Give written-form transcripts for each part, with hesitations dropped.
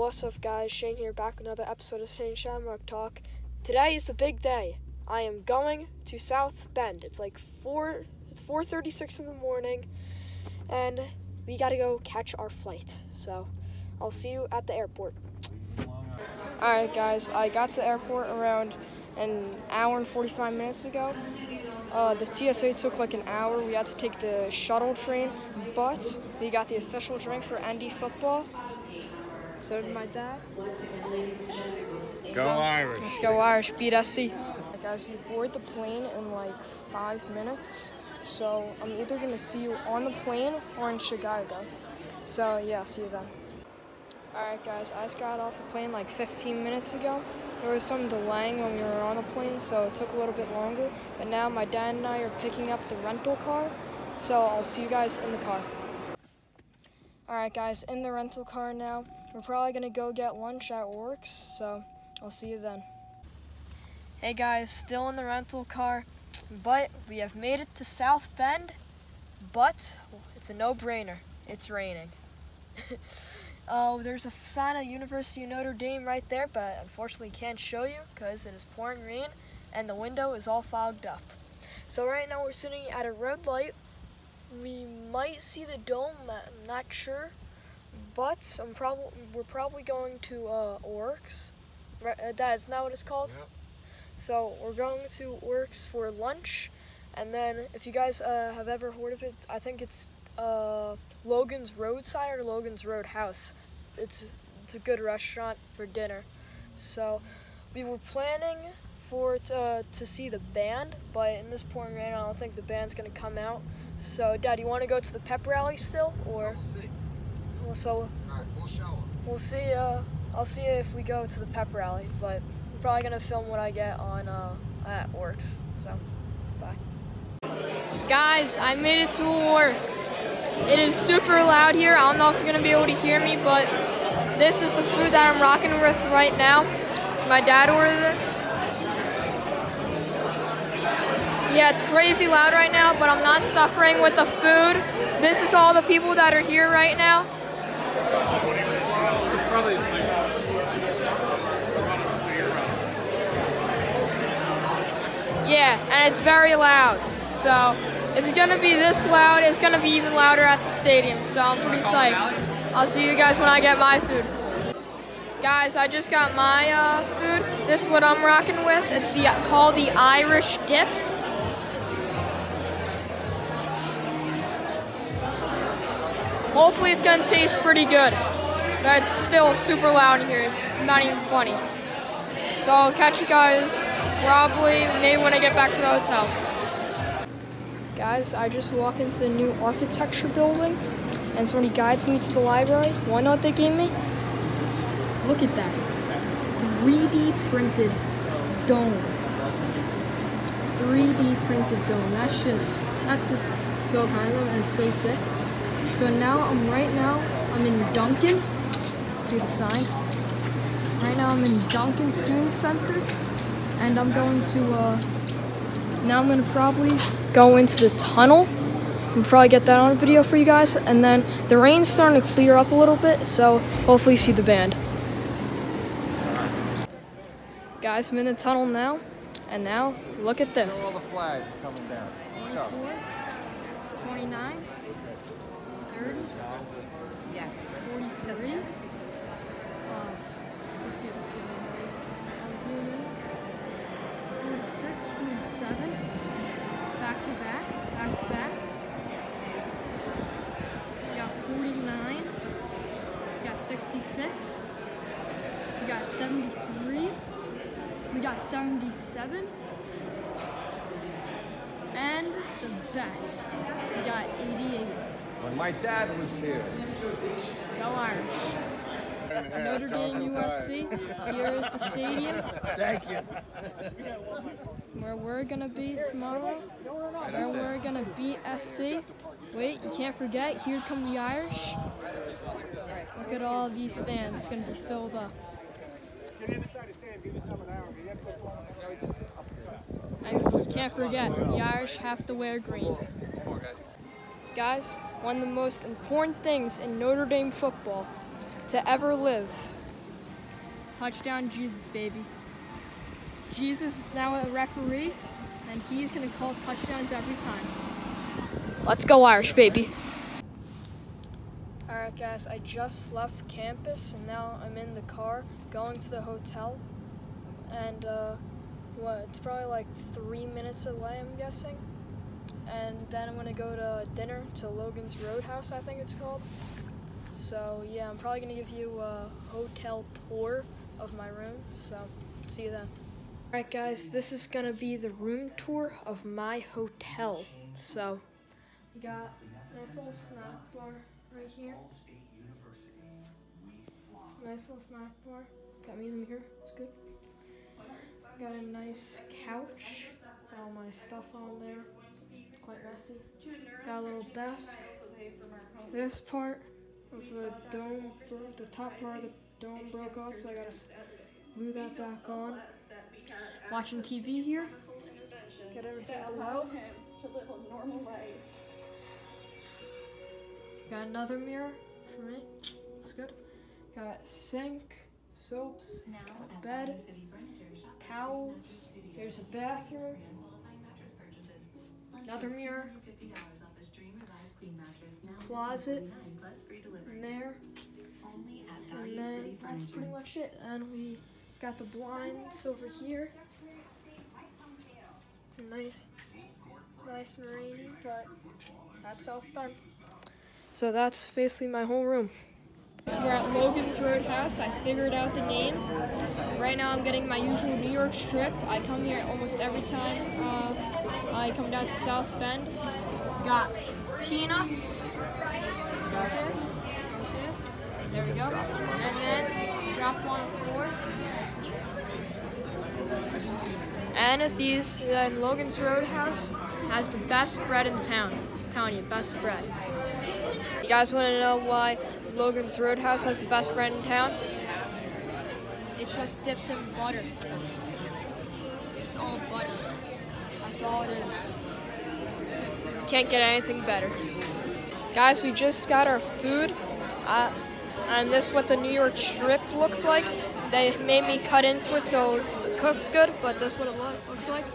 what's up guys, Shane here, back with another episode of Shane Shamrock Talk. Today is the big day. I am going to South Bend. It's like 4:36 in the morning, and we gotta go catch our flight. So, I'll see you at the airport. Alright guys, I got to the airport around an hour and 45 minutes ago. The TSA took like an hour. We had to take the shuttle train, but we got the official drink for ND football. So did my dad. Go Irish. Let's go Irish, beat SC. Guys, we board the plane in like 5 minutes. So I'm either gonna see you on the plane or in Chicago. So yeah, see you then. Alright guys, I just got off the plane like 15 minutes ago. There was some delaying when we were on the plane, so it took a little bit longer. But now my dad and I are picking up the rental car, so I'll see you guys in the car. Alright guys, in the rental car now. We're probably gonna go get lunch at Works, so I'll see you then. Hey guys, still in the rental car, but we have made it to South Bend, but it's a no-brainer. It's raining. There's a sign of University of Notre Dame right there, but unfortunately can't show you because it is pouring rain and the window is all fogged up. So right now we're sitting at a red light. We might see the dome, I'm not sure, but we're probably going to Works. That is not what it's called? Yep. So we're going to Works for lunch, and then if you guys have ever heard of it, I think it's Logan's Roadside or Logan's Roadhouse. It's a good restaurant for dinner. So we were planning to see the band, but in this pouring rain, I don't think the band's gonna come out. So, Dad, you want to go to the pep rally still, or? We'll see. Well, so. All right, we'll show them. We'll see. I'll see if we go to the pep rally, but I'm probably gonna film what I get on at Works. So, bye. Guys, I made it to Works. It is super loud here. I don't know if you're gonna be able to hear me, but this is the food that I'm rocking with right now. My dad ordered this. Yeah, it's crazy loud right now, but I'm not suffering with the food. This is all the people that are here right now. It's probably yeah, and it's very loud. So if it's gonna be this loud, it's gonna be even louder at the stadium. So I'm pretty psyched. I'll see you guys when I get my food. Guys, I just got my food. This is what I'm rocking with. It's called the Irish dip. Hopefully it's gonna taste pretty good. But it's still super loud in here. It's not even funny. So I'll catch you guys maybe when I get back to the hotel. Guys, I just walked into the new architecture building, and somebody guides me to the library. Wanna know what they gave me? Look at that. 3D printed dome. 3D printed dome. That's just so kind of, and it's so sick. So now I'm in Duncan. See the sign? Right now I'm in Duncan Student Center, and I'm going to now I'm gonna probably go into the tunnel and probably get that on video for you guys. And then the rain's starting to clear up a little bit, so hopefully see the band. Guys, I'm in the tunnel now, and now look at this. All the flags coming down. Let's go. 29. 30? Yes. 43? This feels good. I'll zoom in. 46, 47. Back to back, back to back. We got 49. We got 66. We got 73. We got 77. And the best, we got 88. When my dad was here. Go Irish. Notre Dame, USC. Here is the stadium. Thank you. Where we're gonna be tomorrow. Where we're gonna beat SC. Wait, you can't forget, here come the Irish. Look at all these stands, it's gonna be filled up. And you can't forget, the Irish have to wear green. Guys, one of the most important things in Notre Dame football to ever live Touchdown Jesus, baby. Jesus is now a referee, and he's gonna call touchdowns every time. Let's go Irish, baby. Alright guys, I just left campus and now I'm in the car going to the hotel. And it's probably like 3 minutes away, I'm guessing. And then I'm gonna go to dinner to Logan's Roadhouse, I think it's called. So yeah, I'm probably gonna give you a hotel tour of my room, so see you then. Alright guys, this is gonna be the room tour of my hotel. So, you got a nice little snack bar right here. Nice little snack bar. Got me them here, it's good. Got a nice couch, got all my stuff on there, quite messy. Got a little desk. This part of the dome, the top part of the dome broke off, so I gotta glue that back on. Watching TV here. Got everything below. Got another mirror for me. It's good. Got sink, soaps, got a bed, towels. There's a bathroom. Another mirror. Closet in there. And then that's pretty much it. And we got the blinds over here. Nice and rainy, but that's South Bend. So that's basically my whole room. So we're at Logan's Roadhouse. I figured out the name. Right now I'm getting my usual New York strip. I come here almost every time I come down to South Bend. Got peanuts. Got this. There we go. And then drop one on the floor. And at these, Logan's Roadhouse has the best bread in town. I'm telling you, best bread. You guys want to know why Logan's Roadhouse has the best bread in town? It's just dipped in butter. It's all butter. That's all it is. Can't get anything better. Guys, we just got our food. And this is what the New York strip looks like. They made me cut into it so it was cooked good, but this is what it looks like.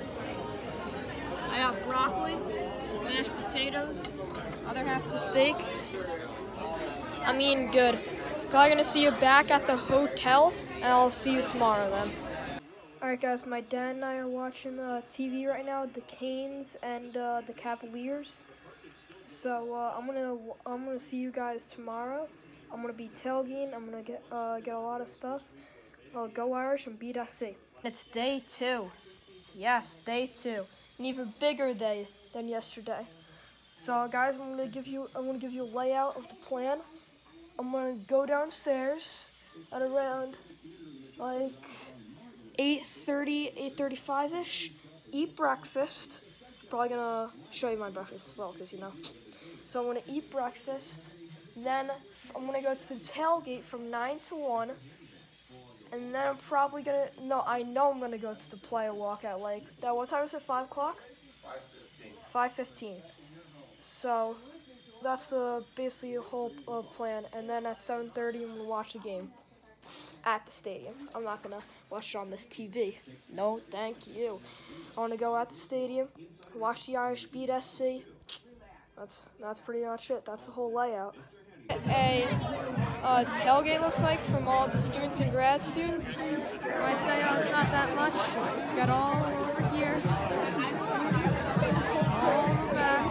I got broccoli, mashed potatoes, other half of the steak. I'm eating good. Probably gonna see you back at the hotel, and I'll see you tomorrow then. Alright guys, my dad and I are watching TV right now, the Canes and the Cavaliers. So I'm gonna see you guys tomorrow. I'm gonna be tailgating. I'm gonna get a lot of stuff. Go Irish and beat SC. It's day 2. Yes, day 2. An even bigger day than yesterday. So guys, I'm gonna give you a layout of the plan. I'm gonna go downstairs at around like 8:30, 8:35ish. Eat breakfast. Probably gonna show you my breakfast as well, because you know. So I'm gonna eat breakfast. Then I'm gonna go to the tailgate from 9 to 1. And then I'm probably gonna, I know I'm gonna go to the player walk at like, what time is it, 5 o'clock? 5:15. So that's basically the whole plan. And then at 7:30, I'm gonna watch the game at the stadium. I'm not gonna watch it on this TV. No, thank you. I wanna go at the stadium, watch the Irish beat SC. That's pretty much it. That's the whole layout. A tailgate looks like from all the students and grad students. So I say, it's not that much. Got all over here, all in the back.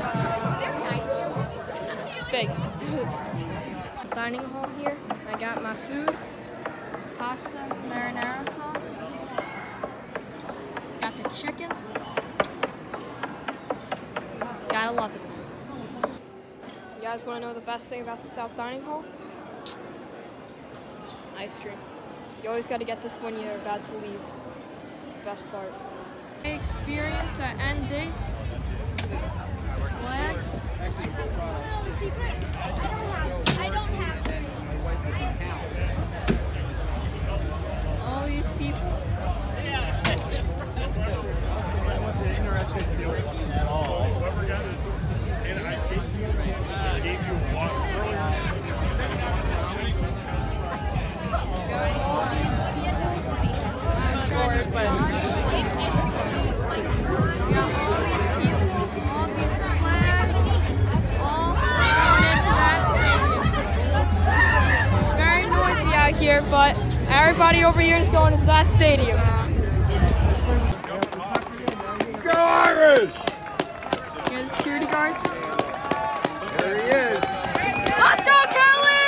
Big. Dining hall here. I got my food, pasta, marinara sauce. Got the chicken. Gotta love it. You guys want to know the best thing about the South Dining Hall? Ice cream. You always got to get this when you're about to leave. It's the best part. Experience at ND. Flags. I don't have. All these people. I wasn't interested in it at all. Whoever got it, and I gave you water earlier. Go Everybody over here is going to that stadium. Let's go Irish! Here's the security guards. There he is. Let's go, Kelly!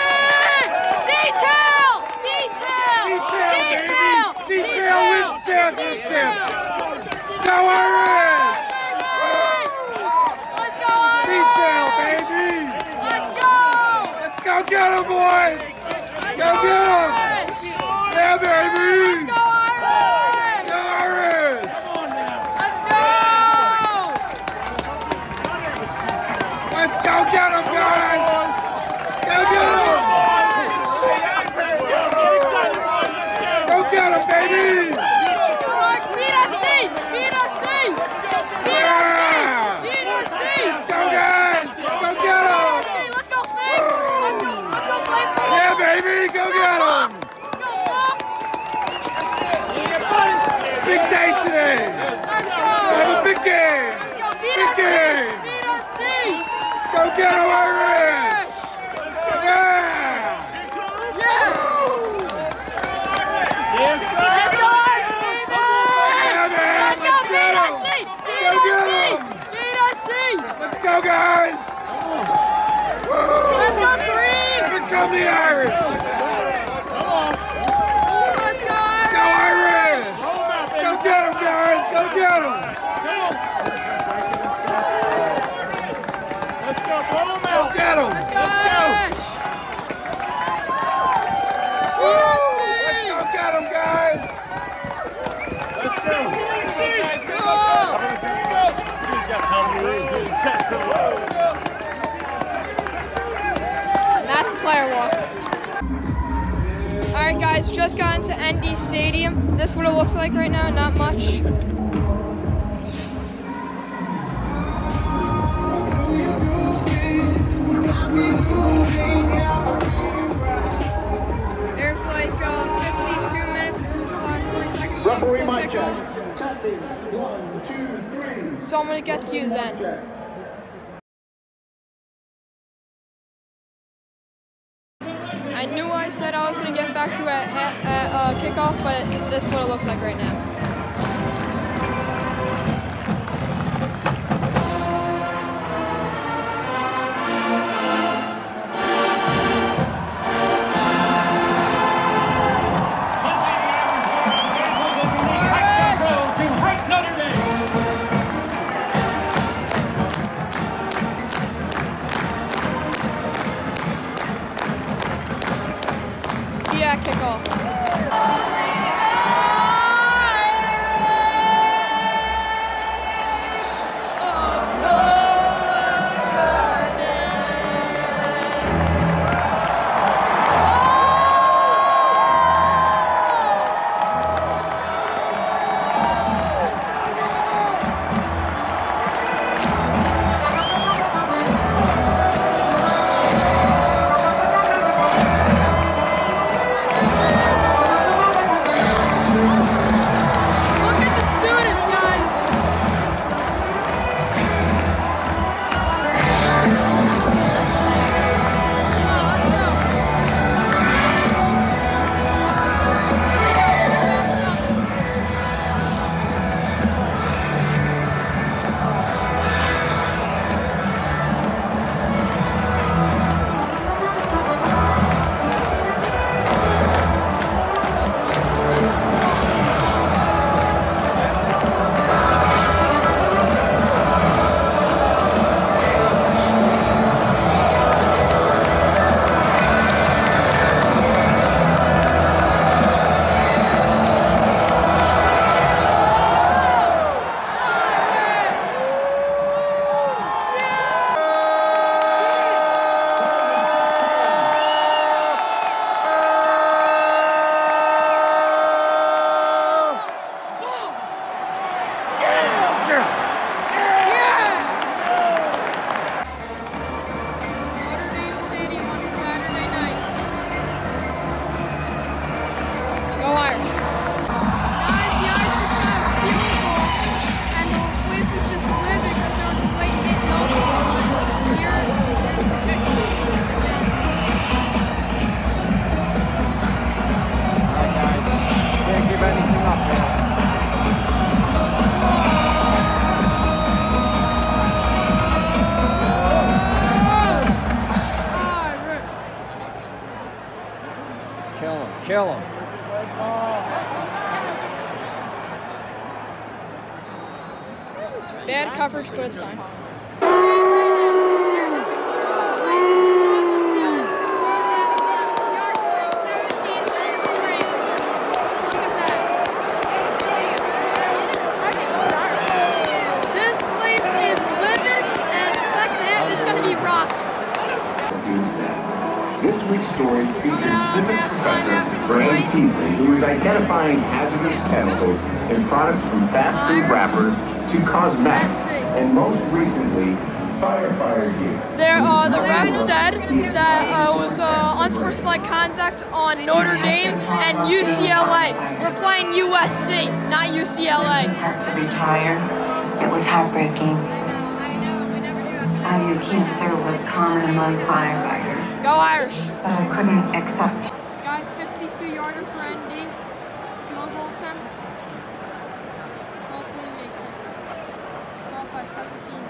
Detail! Detail! Detail, baby! Detail wins championships! Let's go Irish! Let's go, Irish! Detail, baby! Let's go! Let's go get 'em, boys! Let's Go get 'em! Irish! Yeah, baby! Let's go, Irish! Go Irish! Let's go! Let's go get 'em, guys! Let's go get 'em! Go get 'em, baby! Beat us, C! Beat us, C! Beat us, C! Beat us, C! Let's go, guys! Let's go get 'em! Let's go, Finn! Let's go, Blitz! Yeah, baby! Go get 'em! Big day today! Let's go! Let's have a big game! Big game! Beat us, C! Let's go get 'em, Irish! Yeah! Let's go, Irish, baby! Yeah, man! Let's go, beat us, C! Let's go get 'em! Beat us, C! Let's go, guys! Let's go, Green! Here come the Irish! Let's go, Go Irish! Irish! Go get 'em, guys! Go get 'em! Let's go, blow them Go out. get 'em! Let's go, Irish! Beat us, C! Let's go get 'em, guys! Let's go. Go! He's got Tommy Reeves in chat to And that's player walk. Alright guys, just got into ND Stadium. This is what it looks like right now, not much. There's like 52 minutes, 40 seconds left till kickoff. Testing. 1, 2, 3. So I'm gonna get to you then. I knew I said I was going to get back to at kickoff, but this is what it looks like right now. See ya at kickoff. kill him. Bad coverage, but it's fine. This place is living, and the second half is going to be rock. This week's story features physics professor Graham Peasley, who is identifying hazardous chemicals in products from fast food wrappers to cosmetics, and most recently, firefighter gear. The ref said that it was unsportsmanlike conduct on Notre Dame and UCLA. We're playing USC, not UCLA. Had to retire. It was heartbreaking. IV cancer was common among firefighters. Go Irish. But I couldn't accept. Guys, 52-yarder for ND. Field goal attempt. Hopefully makes it. Followed by 17.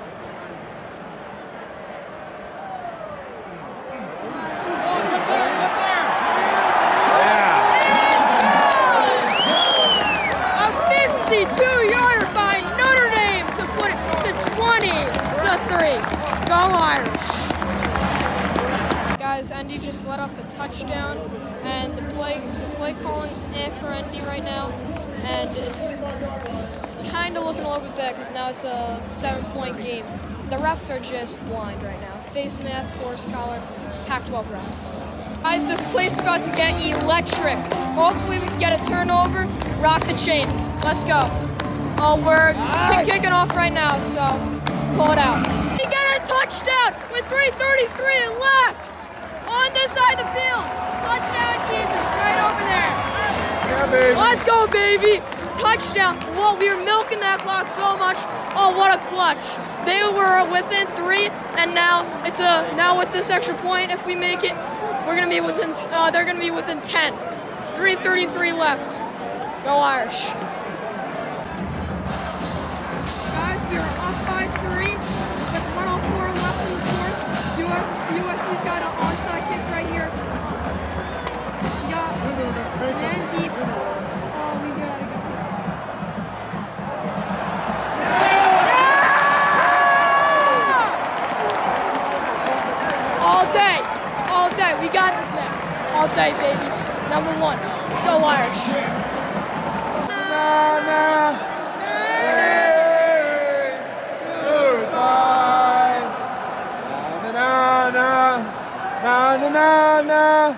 A 52-yarder by Notre Dame to put it to 20-3. Go Irish. Guys, ND just let up a touchdown, and the play calling's for ND right now, and it's kind of looking a little bit bad because now it's a 7-point game. The refs are just blind right now. Face mask, force collar, Pac-12 refs. Guys, this place is about to get electric. Hopefully we can get a turnover, rock the chain. Let's go. Oh, we're kicking off right now, so let's pull it out. We got a touchdown with 3:33 left on this side of the field. Touchdown, Jesus, right over there. Yeah, baby. Let's go, baby. Touchdown. Well, we were milking that clock so much. Oh, what a clutch. They were within 3, and now now with this extra point, if we make it, we're gonna be within. They're gonna be within 10. 3:33 left. Go Irish. Guys, we are up by 3 with 1:04 left in the fourth. USC's got an onside kick right here. We got man deep. Oh, we gotta get this. All day. We got this now. All day, baby. Number 1. Let's go Irish. Na-na-na,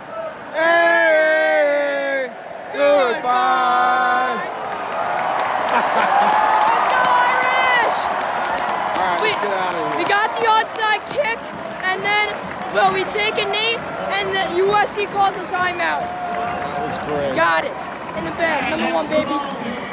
hey, goodbye. Let's go Irish! All right, let's get out of here. We got the onside kick, and then, well, we take a knee, and the USC calls a timeout. That was great. Got it. In the bag. Number 1, baby.